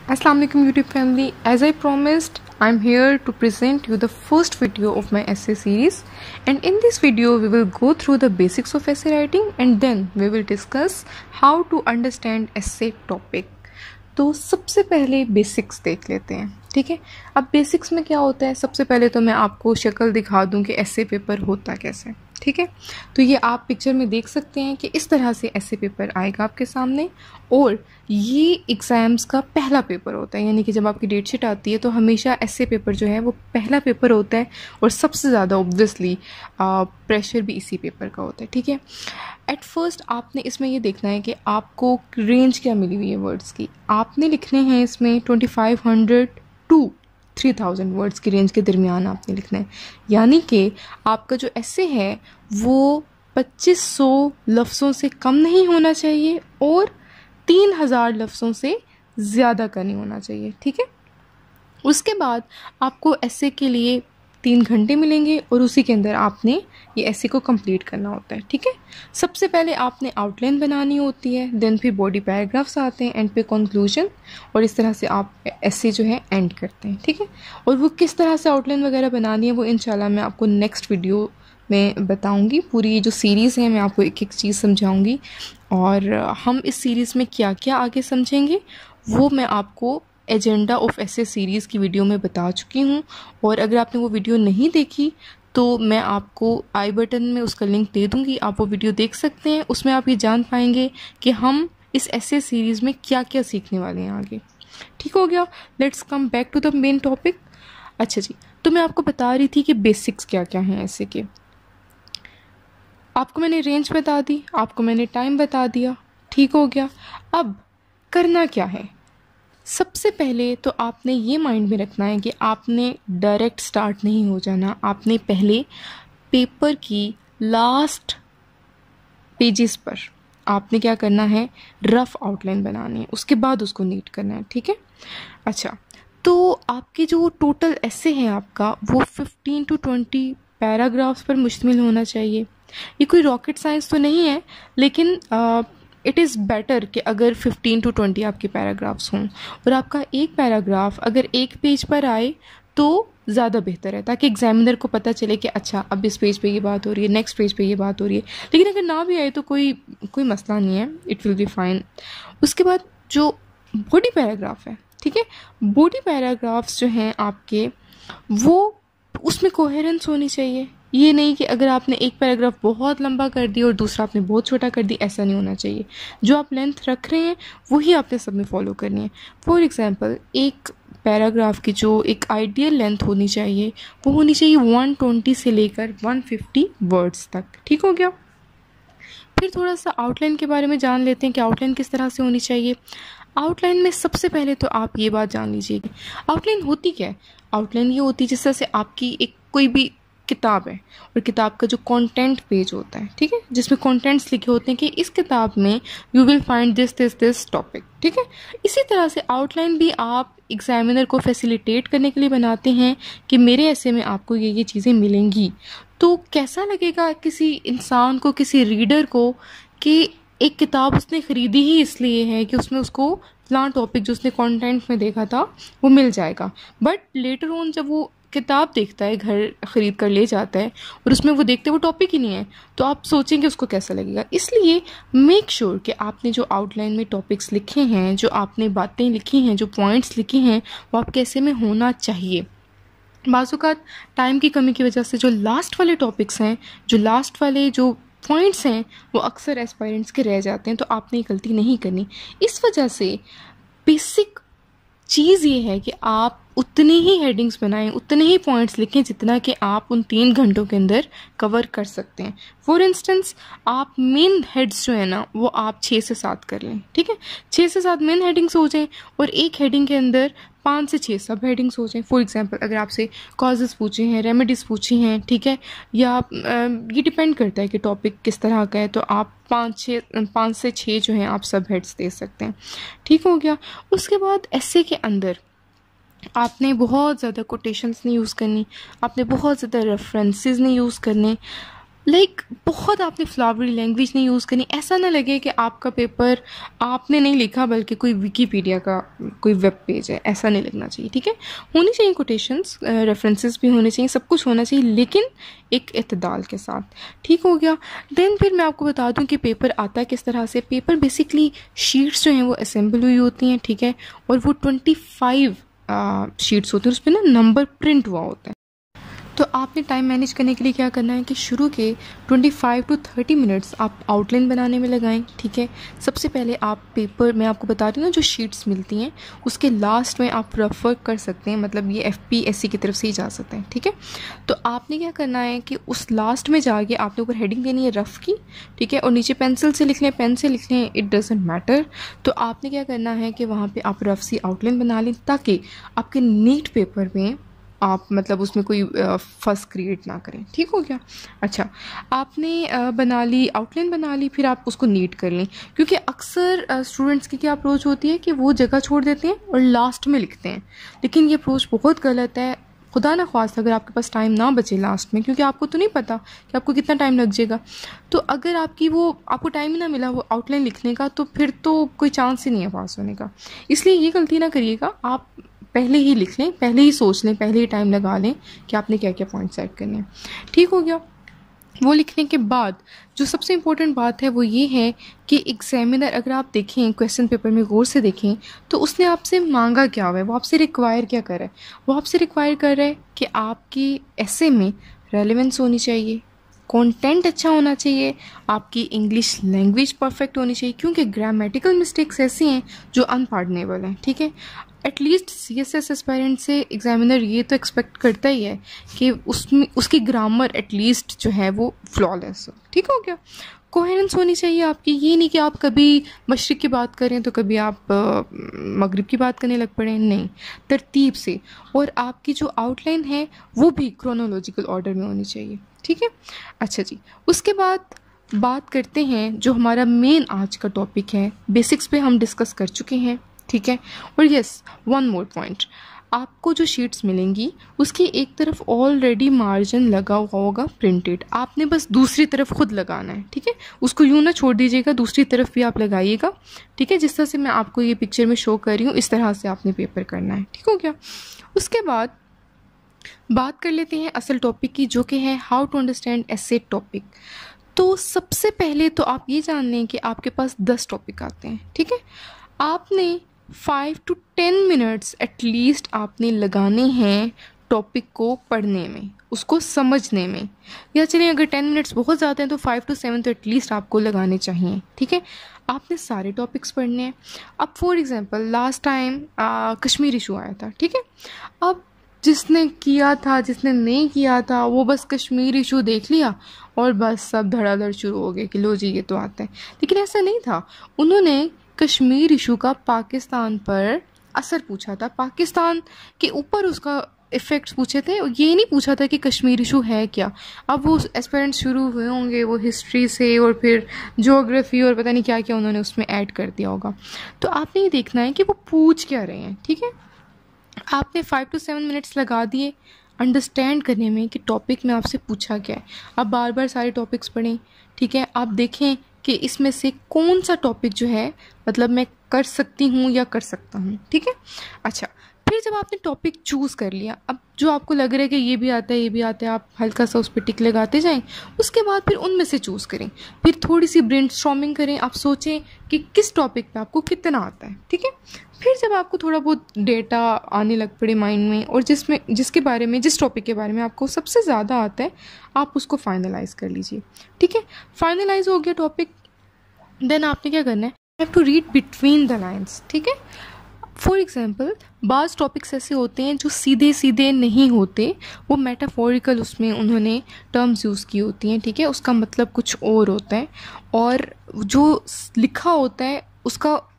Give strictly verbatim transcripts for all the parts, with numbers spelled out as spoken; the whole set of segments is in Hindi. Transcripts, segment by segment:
Assalamualaikum YouTube family. As I promised, I'm here to present you the first video of my essay series, and in this video we will go through the basics of essay writing and then we will discuss how to understand essay topic. तो सबसे पहले बेसिक्स देख लेते हैं, ठीक है। अब बेसिक्स में क्या होता है, सबसे पहले तो मैं आपको शक्ल दिखा दूं कि ऐसे पेपर होता कैसे, ठीक है। तो ये आप पिक्चर में देख सकते हैं कि इस तरह से ऐसे पेपर आएगा आपके सामने, और ये एग्ज़ाम्स का पहला पेपर होता है, यानी कि जब आपकी डेट शीट आती है तो हमेशा ऐसे पेपर जो है वो पहला पेपर होता है, और सबसे ज़्यादा ऑब्वियसली प्रेशर भी इसी पेपर का होता है, ठीक है। एट फर्स्ट आपने इसमें ये देखना है कि आपको रेंज क्या मिली हुई है वर्ड्स की। आपने लिखने हैं इसमें twenty five hundred to three thousand words की रेंज के दरमियान आपने लिखना है, यानी कि आपका जो ऐसे है वो पच्चीस सौ लफ्ज़ों से कम नहीं होना चाहिए और तीन हज़ार लफ्ज़ों से ज़्यादा का नहीं होना चाहिए, ठीक है। उसके बाद आपको ऐसे के लिए तीन घंटे मिलेंगे और उसी के अंदर आपने ये ऐसे को कंप्लीट करना होता है, ठीक है। सबसे पहले आपने आउटलाइन बनानी होती है, देन फिर बॉडी पैराग्राफ्स आते हैं, एंड पे कंक्लूजन, और इस तरह से आप ऐसे जो है एंड करते हैं, ठीक है। और वो किस तरह से आउटलाइन वगैरह बनानी है वो इंशाल्लाह मैं आपको नेक्स्ट वीडियो में बताऊंगी। पूरी ये जो सीरीज़ है मैं आपको एक एक चीज़ समझाऊंगी, और हम इस सीरीज़ में क्या क्या आगे समझेंगे वो मैं आपको एजेंडा ऑफ ऐसे सीरीज़ की वीडियो में बता चुकी हूँ। और अगर आपने वो वीडियो नहीं देखी तो मैं आपको आई बटन में उसका लिंक दे दूँगी, आप वो वीडियो देख सकते हैं। उसमें आप ये जान पाएंगे कि हम इस ऐसे सीरीज़ में क्या क्या सीखने वाले हैं आगे, ठीक हो गया। Let's come back to the main topic. अच्छा जी, तो मैं आपको बता रही थी कि बेसिक्स क्या क्या हैं ऐसे के। आपको मैंने रेंज बता दी, आपको मैंने टाइम बता दिया, ठीक हो गया। अब करना क्या है, सबसे पहले तो आपने ये माइंड में रखना है कि आपने डायरेक्ट स्टार्ट नहीं हो जाना। आपने पहले पेपर की लास्ट पेजेस पर आपने क्या करना है, रफ़ आउटलाइन बनानी है, उसके बाद उसको नीट करना है, ठीक है। अच्छा, तो आपके जो टोटल ऐसे हैं आपका वो फिफ्टीन टू ट्वेंटी पैराग्राफ्स पर मुश्तमिल होना चाहिए। ये कोई रॉकेट साइंस तो नहीं है, लेकिन आ, इट इज़ बेटर कि अगर फिफ्टीन टू ट्वेंटी आपके पैराग्राफ्स हों, और आपका एक पैराग्राफ अगर एक पेज पर आए तो ज़्यादा बेहतर है, ताकि एग्जामिनर को पता चले कि अच्छा अब इस पेज पे ये बात हो रही है, नेक्स्ट पेज पे ये बात हो रही है। लेकिन अगर ना भी आए तो कोई कोई मसला नहीं है, इट विल बी फाइन। उसके बाद जो बॉडी पैराग्राफ है, ठीक है, बॉडी पैराग्राफ्स जो हैं आपके वो उसमें कोहेरेंस होनी चाहिए। ये नहीं कि अगर आपने एक पैराग्राफ बहुत लंबा कर दिया और दूसरा आपने बहुत छोटा कर दिया, ऐसा नहीं होना चाहिए। जो आप लेंथ रख रहे हैं वही आपने सब में फॉलो करनी है। फॉर एग्जांपल, एक पैराग्राफ की जो एक आइडियल लेंथ होनी चाहिए वो होनी चाहिए वन ट्वेंटी से लेकर वन फिफ्टी वर्ड्स तक, ठीक हो गया। फिर थोड़ा सा आउटलाइन के बारे में जान लेते हैं कि आउटलाइन किस तरह से होनी चाहिए। आउटलाइन में सबसे पहले तो आप ये बात जान लीजिए कि आउटलाइन होती क्या है। आउटलाइन ये होती है जिस तरह से आपकी एक कोई भी किताब है और किताब का जो कंटेंट पेज होता है, ठीक है, जिसमें कंटेंट्स लिखे होते हैं कि इस किताब में you will find this this this topic, ठीक है। इसी तरह से आउटलाइन भी आप एग्जामिनर को फैसिलिटेट करने के लिए बनाते हैं कि मेरे ऐसे में आपको ये ये चीज़ें मिलेंगी। तो कैसा लगेगा किसी इंसान को, किसी रीडर को, कि एक किताब उसने ख़रीदी ही इसलिए है कि उसमें उसको फलां टॉपिक जो उसने कंटेंट में देखा था वो मिल जाएगा, बट लेटर ऑन जब वो किताब देखता है, घर ख़रीद कर ले जाता है और उसमें वो देखते वो टॉपिक ही नहीं है, तो आप सोचेंगे उसको कैसा लगेगा। इसलिए मेक श्योर कि आपने जो आउटलाइन में टॉपिक्स लिखे हैं, जो आपने बातें लिखी हैं, जो पॉइंट्स लिखे हैं, वो आप कैसे में होना चाहिए। बाज़-औक़ात टाइम की कमी की वजह से जो लास्ट वाले टॉपिक्स हैं, जो लास्ट वाले जो पॉइंट्स हैं, वो अक्सर एस्पायरेंट्स के रह जाते हैं, तो आपने ये गलती नहीं करनी। इस वजह से बेसिक चीज़ ये है कि आप उतनी ही हेडिंग्स बनाएं, उतने ही पॉइंट्स लिखें जितना कि आप उन तीन घंटों के अंदर कवर कर सकते हैं। फॉर इंस्टेंस, आप मेन हेड्स जो है ना वो आप छः से सात कर लें, ठीक है। छः से सात मेन हेडिंग्स हो जाएं और एक हेडिंग के अंदर पाँच से छः सब हेडिंग्स हो जाएं। फॉर एग्जांपल, अगर आपसे कॉजेज़ पूछे हैं, रेमेडीज़ पूछी हैं, ठीक है, या ये डिपेंड करता है कि टॉपिक किस तरह का है, तो आप पाँच छः पाँच से छः जो हैं आप सब हेड्स दे सकते हैं, ठीक हो गया। उसके बाद ऐसे के अंदर आपने बहुत ज़्यादा कोटेशंस नहीं यूज़ करनी, आपने बहुत ज़्यादा रेफरेंसेस नहीं यूज़ करने। लाइक like, बहुत आपने फ्लावरी लैंग्वेज नहीं यूज़ करनी, ऐसा ना लगे कि आपका पेपर आपने नहीं लिखा बल्कि कोई विकीपीडिया का कोई वेब पेज है, ऐसा नहीं लिखना चाहिए, ठीक है। होनी चाहिए कोटेशंस, रेफरेंसेस भी होने चाहिए, सब कुछ होना चाहिए, लेकिन एक इत्तेदाल के साथ, ठीक हो गया। देन फिर मैं आपको बता दूं कि पेपर आता है किस तरह से। पेपर बेसिकली शीट्स जो हैं वो असेंबल हुई होती हैं, ठीक है, और वो ट्वेंटी फाइव शीट्स होती हैं, उस पर ना नंबर प्रिंट हुआ होता है। तो आपने टाइम मैनेज करने के लिए क्या करना है कि शुरू के पच्चीस टू तीस मिनट्स आप आउटलाइन बनाने में लगाएं, ठीक है। सबसे पहले आप पेपर, मैं आपको बता रही हूँ ना, जो शीट्स मिलती हैं उसके लास्ट में आप रेफर कर सकते हैं, मतलब ये एफ पी एस सी की तरफ से ही जा सकते हैं, ठीक है। तो आपने क्या करना है कि उस लास्ट में जाके आपने ऊपर हेडिंग देनी है रफ़ की, ठीक है, और नीचे पेंसिल से लिख लें, पेन से लिख लें, इट डजेंट मैटर। तो आपने क्या करना है कि वहाँ पर आप रफ सी आउटलाइन बना लें ताकि आपके नीट पेपर में आप मतलब उसमें कोई फस क्रिएट ना करें, ठीक हो गया। अच्छा, आपने बना ली आउटलाइन, बना ली, फिर आप उसको नीट कर लें, क्योंकि अक्सर स्टूडेंट्स की क्या अप्रोच होती है कि वो जगह छोड़ देते हैं और लास्ट में लिखते हैं, लेकिन ये अप्रोच बहुत गलत है। खुदा ना ख्वास्ता अगर आपके पास टाइम ना बचे लास्ट में, क्योंकि आपको तो नहीं पता कि आपको कितना टाइम लग जाएगा, तो अगर आपकी वो आपको टाइम ही ना मिला वो आउटलाइन लिखने का, तो फिर तो कोई चांस ही नहीं है पास होने का। इसलिए ये गलती ना करिएगा, आप पहले ही लिख लें, पहले ही सोच लें, पहले ही टाइम लगा लें कि आपने क्या क्या पॉइंट सेट करने हैं, ठीक हो गया। वो लिखने के बाद जो सबसे इम्पोर्टेंट बात है वो ये है कि एग्जामिनर, अगर आप देखें क्वेश्चन पेपर में गौर से देखें, तो उसने आपसे मांगा क्या हुआ है, वो आपसे रिक्वायर क्या कर रहा है। वो आपसे रिक्वायर कर रहा है कि आपकी ऐसे में रेलेवेंस होनी चाहिए, कंटेंट अच्छा होना चाहिए, आपकी इंग्लिश लैंग्वेज परफेक्ट होनी चाहिए, क्योंकि ग्रामेटिकल मिस्टेक्स ऐसी हैं जो अनपार्डनेबल हैं, ठीक है। At least C S S aspirant से एग्जामिनर ये तो एक्सपेक्ट करता ही है कि उसमें उसकी ग्रामर एटलीस्ट जो है वो फ्लॉलेस हो, ठीक हो गया। कोहेरेंस होनी चाहिए आपकी, ये नहीं कि आप कभी मशरिक़ की बात करें तो कभी आप मगरिब की बात करने लग पड़े, नहीं, तरतीब से। और आपकी जो आउटलाइन है वो भी क्रोनोलॉजिकल ऑर्डर में होनी चाहिए, ठीक है। अच्छा जी, उसके बाद बात करते हैं जो हमारा मेन आज का टॉपिक है। बेसिक्स पे हम डिस्कस कर चुके हैं, ठीक है। और यस, वन मोर पॉइंट, आपको जो शीट्स मिलेंगी उसकी एक तरफ ऑलरेडी मार्जिन लगा हुआ होगा प्रिंटेड, आपने बस दूसरी तरफ खुद लगाना है, ठीक है। उसको यूँ ना छोड़ दीजिएगा, दूसरी तरफ भी आप लगाइएगा, ठीक है। जिस तरह से मैं आपको ये पिक्चर में शो कर रही हूँ, इस तरह से आपने पेपर करना है, ठीक हो गया। उसके बाद बात कर लेते हैं असल टॉपिक की, जो कि है how to understand essay topic. तो सबसे पहले तो आप ये जान लें कि आपके पास दस टॉपिक आते हैं, ठीक है। आपने five to ten minutes at least आपने लगाने हैं टॉपिक को पढ़ने में, उसको समझने में, या चलिए अगर टेन मिनट्स बहुत ज़्यादा हैं तो फाइव टू सेवन तो एटलीस्ट आपको लगाने चाहिए, ठीक है। आपने सारे टॉपिक्स पढ़ने हैं। अब for example last time Kashmir issue आया था, ठीक है। अब जिसने किया था, जिसने नहीं किया था, वो बस कश्मीर इशू देख लिया और बस सब धड़ाधड़ शुरू हो गए कि लो जी ये तो आता है, लेकिन ऐसा नहीं था। उन्होंने कश्मीर इशू का पाकिस्तान पर असर पूछा था, पाकिस्तान के ऊपर उसका इफ़ेक्ट्स पूछे थे, ये नहीं पूछा था कि कश्मीर इशू है क्या। अब वो एस्पिरेंट्स शुरू हुए होंगे वो हिस्ट्री से और फिर ज्योग्राफी और पता नहीं क्या क्या उन्होंने उसमें ऐड कर दिया होगा। तो आपने ये देखना है कि वो पूछ क्या रहे हैं, ठीक है। आपने फाइव टू सेवन मिनट्स लगा दिए अंडरस्टैंड करने में कि टॉपिक में आपसे पूछा क्या है। आप बार बार सारे टॉपिक्स पढ़ें, ठीक है। आप देखें कि इसमें से कौन सा टॉपिक जो है मतलब मैं कर सकती हूँ या कर सकता हूँ, ठीक है। अच्छा, फिर जब आपने टॉपिक चूज़ कर लिया, अब जो आपको लग रहा है कि ये भी आता है ये भी आता है, आप हल्का सा उस पर टिक लगाते जाएं। उसके बाद फिर उनमें से चूज़ करें, फिर थोड़ी सी ब्रेनस्टॉर्मिंग करें, आप सोचें कि किस टॉपिक पे आपको कितना आता है, ठीक है। फिर जब आपको थोड़ा बहुत डेटा आने लग पड़े माइंड में और जिसमें जिसके बारे में जिस टॉपिक के बारे में आपको सबसे ज़्यादा आता है, आप उसको फाइनलाइज़ कर लीजिए, ठीक है। फाइनलाइज हो गया टॉपिक, देन आपने क्या करना है, have to read between the lines, ठीक है। फॉर एग्ज़ाम्पल बाज़ टॉपिक्स ऐसे होते हैं जो सीधे सीधे नहीं होते, वो मेटाफोरिकल उसमें उन्होंने टर्म्स यूज़ की होती हैं, ठीक है। उसका मतलब कुछ और होता है और जो लिखा होता है उसका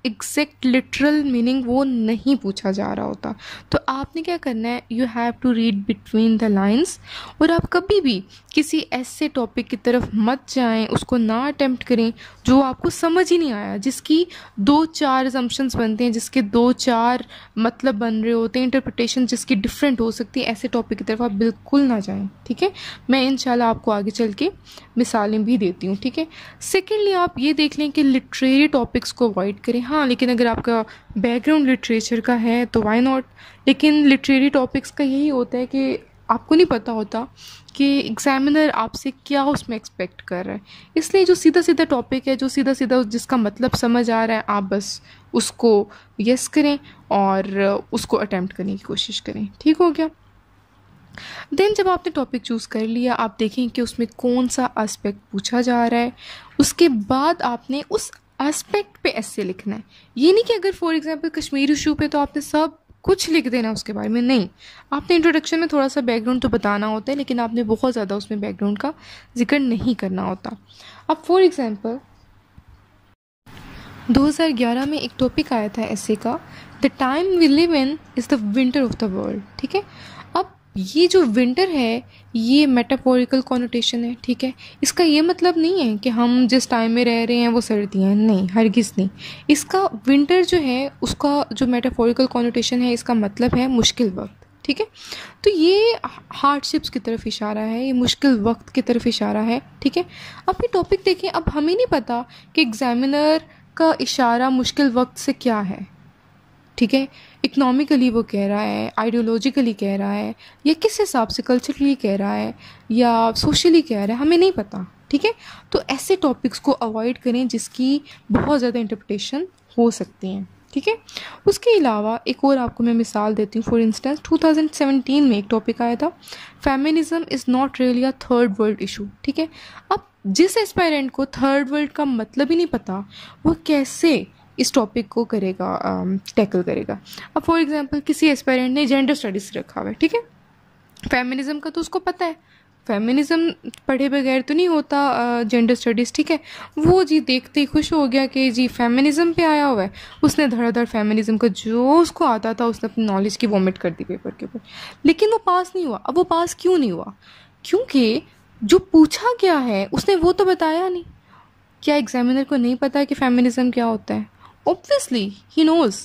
एग्जैक्ट लिटरल मीनिंग वो नहीं पूछा जा रहा होता। तो आपने क्या करना है, you have to read between the lines. और आप कभी भी किसी ऐसे टॉपिक की तरफ मत जाएं, उसको ना अटेम्प्ट करें जो आपको समझ ही नहीं आया, जिसकी दो चार असम्पशंस बनते हैं, जिसके दो चार मतलब बन रहे होते हैं, इंटरप्रिटेशन जिसकी डिफरेंट हो सकती है। ऐसे टॉपिक की तरफ आप बिल्कुल ना जाएं, ठीक है। मैं इंशाल्लाह आपको आगे चल के मिसालें भी देती हूँ, ठीक है। सेकेंडली आप ये देख लें कि लिटरेरी टॉपिक्स को अवॉइड करें। हाँ, लेकिन अगर आपका बैकग्राउंड लिटरेचर का है तो वाई नॉट। लेकिन लिटरेरी टॉपिक्स का यही होता है कि आपको नहीं पता होता कि एग्जामिनर आपसे क्या उसमें एक्सपेक्ट कर रहा है, इसलिए जो सीधा सीधा टॉपिक है, जो सीधा सीधा जिसका मतलब समझ आ रहा है, आप बस उसको यस करें और उसको अटेम्प्ट करने की कोशिश करें। ठीक हो गया। देन जब आपने टॉपिक चूज़ कर लिया, आप देखें कि उसमें कौन सा एस्पेक्ट पूछा जा रहा है। उसके बाद आपने उस एस्पेक्ट पे ऐसे लिखना है। ये नहीं कि अगर फॉर एग्जांपल कश्मीर इशू पे तो आपने सब कुछ लिख देना उसके बारे में, नहीं। आपने इंट्रोडक्शन में थोड़ा सा बैकग्राउंड तो बताना होता है, लेकिन आपने बहुत ज़्यादा उसमें बैकग्राउंड का जिक्र नहीं करना होता। अब फॉर एग्जांपल दो हज़ार ग्यारह में एक टॉपिक आया था ऐसे का, the time we live in is the winter of the world. ठीक है। अब ये जो विंटर है ये मेटाफोरिकल कॉनोटेशन है, ठीक है। इसका ये मतलब नहीं है कि हम जिस टाइम में रह रहे हैं वो सर्दियाँ हैं, नहीं, हरगिज़ नहीं। इसका विंटर जो है उसका जो मेटाफोरिकल कॉनोटेशन है, इसका मतलब है मुश्किल वक्त, ठीक है। तो ये हार्डशिप्स की तरफ इशारा है, ये मुश्किल वक्त की तरफ इशारा है, ठीक है। अब ये टॉपिक देखें, अब हमें नहीं पता कि एग्जामिनर का इशारा मुश्किल वक्त से क्या है, ठीक है। इकोनॉमिकली वो कह रहा है, आइडियोलॉजिकली कह रहा है, या किस हिसाब से कल्चरली कह रहा है, या सोशली कह रहा है, हमें नहीं पता, ठीक है। तो ऐसे टॉपिक्स को अवॉइड करें जिसकी बहुत ज़्यादा इंटरप्रिटेशन हो सकती हैं, ठीक है। उसके अलावा एक और आपको मैं मिसाल देती हूँ। फॉर इंस्टेंस दो हज़ार सत्रह में एक टॉपिक आया था, feminism is not really a third world issue, ठीक है। अब जिस एस्पायरेंट को थर्ड वर्ल्ड का मतलब ही नहीं पता, वो कैसे इस टॉपिक को करेगा, टैकल करेगा। अब फॉर एग्जांपल किसी एस्पायरेंट ने जेंडर स्टडीज़ रखा हुआ है, ठीक है। फेमिनिज्म का तो उसको पता है, फेमिनिज्म पढ़े बगैर तो नहीं होता जेंडर स्टडीज़, ठीक है। वो जी देखते ही खुश हो गया कि जी फेमिनिज्म पे आया हुआ है, उसने धड़ाधड़ फेमिनिज्म का जो उसको आता था उसने अपनी नॉलेज की वॉमिट कर दी पेपर के ऊपर, लेकिन वो पास नहीं हुआ। अब वो पास क्यों नहीं हुआ? क्योंकि जो पूछा गया है उसने वो तो बताया नहीं। क्या एग्जामिनर को नहीं पता कि फेमिनिज्म क्या होता है? Obviously he knows.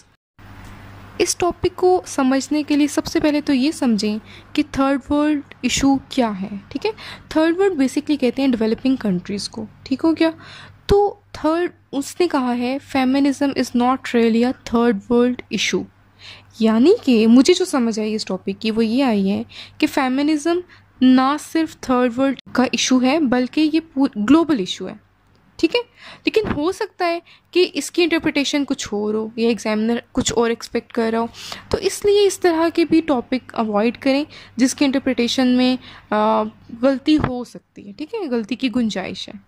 इस टॉपिक को समझने के लिए सबसे पहले तो ये समझें कि थर्ड वर्ल्ड इशू क्या है, ठीक है। थर्ड वर्ल्ड बेसिकली कहते हैं डेवलपिंग कंट्रीज़ को, ठीक हो गया। तो थर्ड उसने कहा है feminism is not really a third world issue, यानी कि मुझे जो समझ आई इस टॉपिक की वो ये आई है कि फेमिनिज्म ना सिर्फ थर्ड वर्ल्ड का इशू है बल्कि ये ग्लोबल इशू है, ठीक है। लेकिन हो सकता है कि इसकी इंटरप्रिटेशन कुछ और हो या एग्जामिनर कुछ और एक्सपेक्ट कर रहा हो, तो इसलिए इस तरह के भी टॉपिक अवॉइड करें जिसकी इंटरप्रिटेशन में आ, गलती हो सकती है, ठीक है, गलती की गुंजाइश है।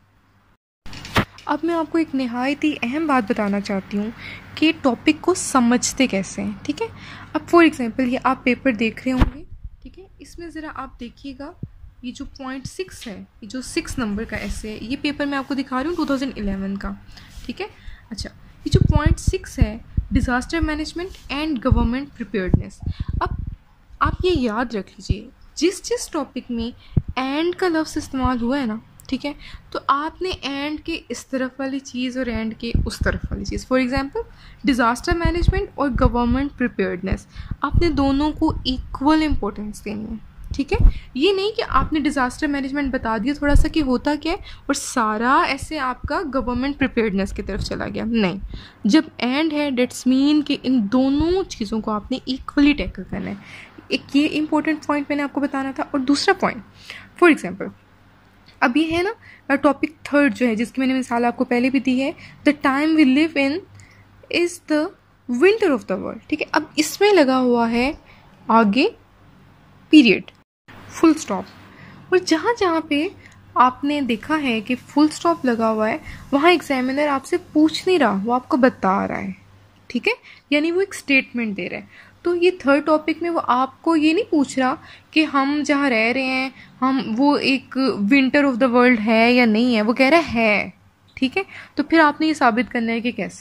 अब मैं आपको एक नहायत ही अहम बात बताना चाहती हूँ कि टॉपिक को समझते कैसे हैं, ठीक है। अब फॉर एग्जांपल ये आप पेपर देख रहे होंगे, ठीक है। इसमें ज़रा आप देखिएगा, ये जो पॉइंट सिक्स है, ये जो सिक्स नंबर का ऐसे है, ये पेपर मैं आपको दिखा रही हूँ दो हज़ार ग्यारह का, ठीक है। अच्छा, ये जो पॉइंट सिक्स है, disaster management and government preparedness. अब आप ये याद रख लीजिए, जिस जिस टॉपिक में एंड का लफ्ज़ इस्तेमाल हुआ है ना, ठीक है, तो आपने एंड के इस तरफ वाली चीज़ और एंड के उस तरफ वाली चीज़, फॉर एग्जांपल डिज़ास्टर मैनेजमेंट और गवर्नमेंट प्रिपेयर्डनेस, आपने दोनों को इक्वल इम्पोर्टेंस देनी है, ठीक है। ये नहीं कि आपने डिज़ास्टर मैनेजमेंट बता दिया थोड़ा सा कि होता क्या है और सारा ऐसे आपका गवर्नमेंट प्रिपेयर्डनेस की तरफ चला गया, नहीं। जब एंड है डेट्स मीन कि इन दोनों चीज़ों को आपने इक्वली टैकल करना है। एक ये इंपॉर्टेंट पॉइंट मैंने आपको बताना था। और दूसरा पॉइंट, फॉर एग्जाम्पल अब ये है ना टॉपिक थर्ड जो है, जिसकी मैंने मिसाल आपको पहले भी दी है, the time we live in is the winter of the world, ठीक है। अब इसमें लगा हुआ है आगे पीरियड, फुल स्टॉप, और जहाँ जहाँ पे आपने देखा है कि फुल स्टॉप लगा हुआ है वहाँ एग्जामिनर आपसे पूछ नहीं रहा, वो आपको बता रहा है, ठीक है, यानी वो एक स्टेटमेंट दे रहा है। तो ये थर्ड टॉपिक में वो आपको ये नहीं पूछ रहा कि हम जहाँ रह रहे हैं हम वो एक विंटर ऑफ द वर्ल्ड है या नहीं है, वो कह रहा है, ठीक है। तो फिर आपने ये साबित करना है कि कैसे है,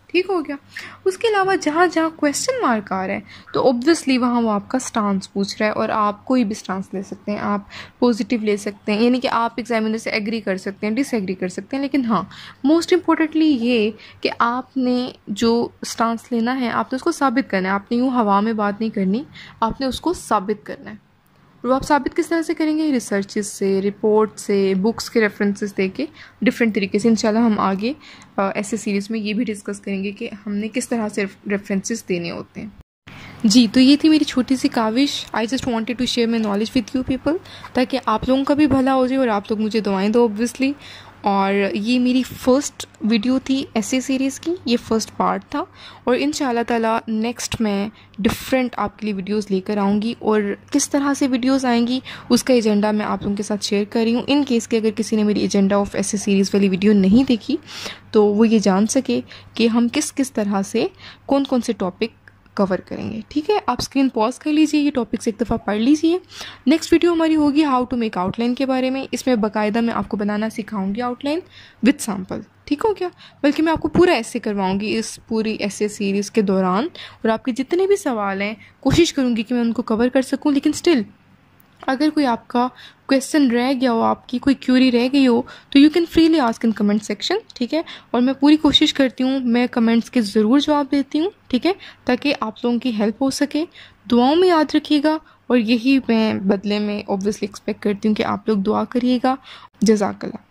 ठीक हो गया। उसके अलावा जहाँ जहाँ क्वेश्चन मार्क आ रहा है तो ऑब्वियसली वहाँ वो आपका स्टांस पूछ रहा है, और आप कोई भी स्टांस ले सकते हैं, आप पॉजिटिव ले सकते हैं, यानी कि आप एग्जामिनर से एग्री कर सकते हैं, डिसएग्री कर सकते हैं, लेकिन हाँ मोस्ट इम्पोर्टेंटली ये कि आपने जो स्टांस लेना है आपने उसको साबित करना है। आपने यूँ हवा में बात नहीं करनी, आपने उसको साबित करना है। वो आप साबित किस तरह से करेंगे? रिसर्चेस से, रिपोर्ट से, बुक्स के रेफरेंसेस देके डिफरेंट तरीके से। इंशाल्लाह हम आगे ऐसे सीरीज़ में ये भी डिस्कस करेंगे कि हमने किस तरह से रेफरेंसेस देने होते हैं। जी, तो ये थी मेरी छोटी सी काविश। I just wanted to share my knowledge with you people, ताकि आप लोगों का भी भला हो जाए और आप लोग मुझे दुआएं दो ऑब्वियसली। और ये मेरी फ़र्स्ट वीडियो थी ऐसे सीरीज़ की, ये फ़र्स्ट पार्ट था, और इंशाल्लाह ताला नेक्स्ट मैं डिफरेंट आपके लिए वीडियोस लेकर आऊँगी। और किस तरह से वीडियोस आएंगी उसका एजेंडा मैं आप लोगों के साथ शेयर कर रही हूँ। इन केस कि अगर किसी ने मेरी एजेंडा ऑफ ऐसे सीरीज़ वाली वीडियो नहीं देखी तो वो ये जान सके कि हम किस किस तरह से कौन कौन से टॉपिक कवर करेंगे। ठीक है, आप स्क्रीन पॉज कर लीजिए, ये टॉपिक्स एक दफ़ा पढ़ लीजिए। नेक्स्ट वीडियो हमारी होगी हाउ टू मेक आउटलाइन के बारे में। इसमें बाकायदा मैं आपको बनाना सिखाऊंगी आउटलाइन विद सैम्पल। ठीक हो गया, बल्कि मैं आपको पूरा ऐसे करवाऊंगी इस पूरी ऐसे सीरीज़ के दौरान, और आपके जितने भी सवाल हैं कोशिश करूँगी कि मैं उनको कवर कर सकूँ। लेकिन स्टिल अगर कोई आपका क्वेश्चन रह गया हो, आपकी कोई क्यूरी रह गई हो, तो you can freely ask in comment section. ठीक है, और मैं पूरी कोशिश करती हूँ, मैं कमेंट्स के ज़रूर जवाब देती हूँ। ठीक है, ताकि आप लोगों की हेल्प हो सके। दुआओं में याद रखिएगा, और यही मैं बदले में ऑब्वियसली एक्सपेक्ट करती हूँ कि आप लोग दुआ करिएगा। जज़ाकल्लाह।